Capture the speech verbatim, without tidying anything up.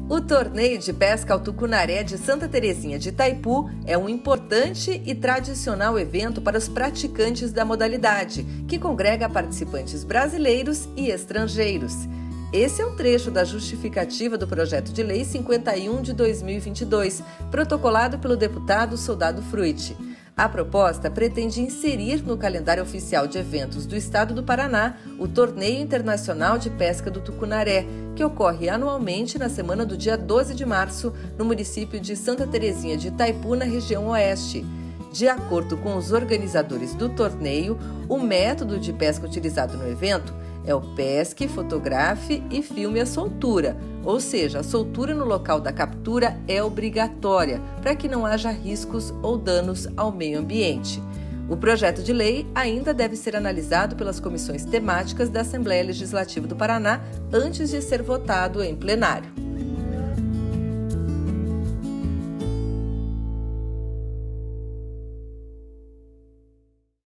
O torneio de pesca ao tucunaré de Santa Terezinha de Itaipu é um importante e tradicional evento para os praticantes da modalidade, que congrega participantes brasileiros e estrangeiros. Esse é um trecho da justificativa do projeto de lei cinquenta e um de dois mil e vinte e dois, protocolado pelo deputado Soldado Fruit. A proposta pretende inserir no calendário oficial de eventos do Estado do Paraná o Torneio Internacional de Pesca do Tucunaré, que ocorre anualmente na semana do dia doze de março, no município de Santa Terezinha de Itaipu, na região oeste. De acordo com os organizadores do torneio, o método de pesca utilizado no evento é o pesque, fotografe e filme a soltura, ou seja, a soltura no local da captura é obrigatória para que não haja riscos ou danos ao meio ambiente. O projeto de lei ainda deve ser analisado pelas comissões temáticas da Assembleia Legislativa do Paraná antes de ser votado em plenário.